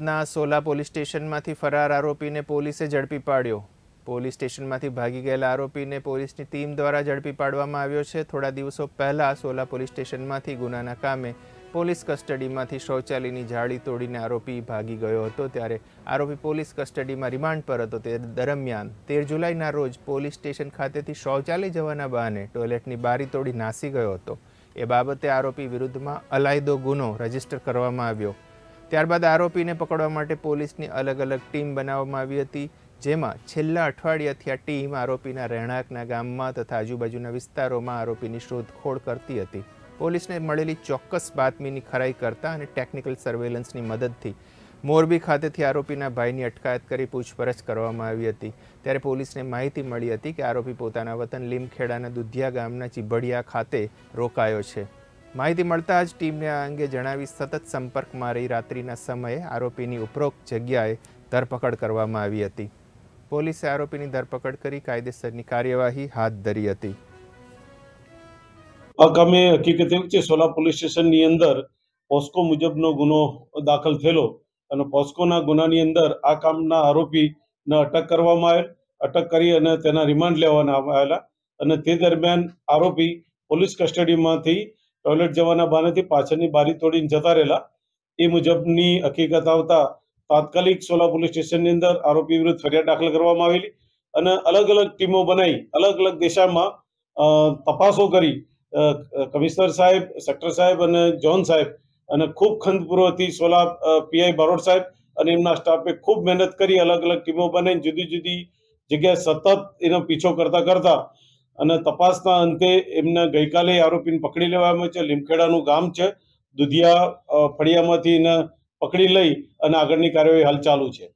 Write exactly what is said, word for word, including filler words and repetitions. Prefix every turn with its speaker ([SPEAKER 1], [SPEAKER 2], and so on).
[SPEAKER 1] સુરતના સોલા પોલીસ સ્ટેશનમાંથી ફરાર આરોપીને પોલીસે ઝડપી પાડ્યો। પોલીસ સ્ટેશનમાંથી ભાગી ગયેલા આરોપીને પોલીસની ટીમ દ્વારા ઝડપી પાડવામાં આવ્યો છે। થોડા દિવસો પહેલા સોલા પોલીસ સ્ટેશનમાંથી ગુનાના કામે પોલીસ કસ્ટડીમાંથી શૌચાલયની જાળી તોડીને આરોપી ભાગી ગયો હતો, ત્યારે આરોપી પોલીસ કસ્ટડીમાં રિમાન્ડ પર હતો। તે દરમિયાન તેર જુલાઈના રોજ પોલીસ સ્ટેશન ખાતેથી શૌચાલય જવાના બહાને ટોયલેટની બારી તોડી નાસી ગયો હતો। એ બાબતે આરોપી વિરુદ્ધમાં અલાયદો ગુનો રજીસ્ટર કરવામાં આવ્યો। ત્યારબાદ આરોપીને પકડવા માટે પોલીસની અલગ અલગ ટીમ બનાવવામાં આવી હતી, જેમાં છેલ્લા અઠવાડિયાથી આ ટીમ આરોપીના રહેણાંકના ગામમાં તથા આજુબાજુના વિસ્તારોમાં આરોપીની શોધખોળ કરતી હતી। પોલીસને મળેલી ચોક્કસ બાતમીની ખરાઈ કરતા અને ટેકનિકલ સર્વેલન્સની મદદથી મોરબી ખાતેથી આરોપીના ભાઈની અટકાયત કરી પૂછપરછ કરવામાં આવી હતી। ત્યારે પોલીસને માહિતી મળી હતી કે આરોપી પોતાના વતન લીમખેડાના દુધિયા ગામના ચીભડિયા ખાતે રોકાયો છે। માહિતી મળતા જ ટીમને આ અંગે જણાવી સતત સંપર્કમાં રહી રાત્રિના સમયે આરોપીની ઉપરોક્ત જગ્યાએ ધરપકડ કરવામાં આવી હતી। પોલીસે આરોપીની ધરપકડ કરી કાયદેસરની કાર્યવાહી હાથ ધરી હતી।
[SPEAKER 2] આ કામે હકીકત એવું છે, સોલા પોલીસ સ્ટેશનની અંદર પોસ્કો મુજબનો ગુનો દાખલ થયેલો અને પોસ્કોના ગુનાની અંદર આ કામના આરોપીને અટક કરવામાં આવેલ। અટક કરી અને તેના રિમાન્ડ લેવામાં આવેલા અને તે દરમિયાન આરોપી પોલીસ કસ્ટડીમાંથી ટોયલેટ જવાના બહાનેથી પાછળની બારી તોડીને જતા રહેલા। એ મુજબની હકીકત આવતા તાત્કાલિક સોલા પોલીસ સ્ટેશનની અંદર આરોપી વિરુદ્ધ ફરિયાદ દાખલ કરવામાં આવેલી અને અલગ અલગ ટીમો બનાવી અલગ અલગ દિશામાં તપાસો કરી કમિશનર સાહેબ, સેક્ટર સાહેબ અને જોન સાહેબ અને ખૂબ ખંતપૂર્વકથી સોલા પીઆઈ બારોટ સાહેબ અને એમના સ્ટાફે ખૂબ મહેનત કરી અલગ અલગ ટીમો બનાવીને જુદી જુદી જગ્યાએ સતત એનો પીછો કરતા કરતા અને તપાસના અંતે એમને ગઈકાલે આરોપીને પકડી લેવામાં છે। લીમખેડાનું ગામ છે, દુધિયા ફળિયામાંથી એને પકડી લઈ અને આગળની કાર્યવાહી હાલ ચાલુ છે।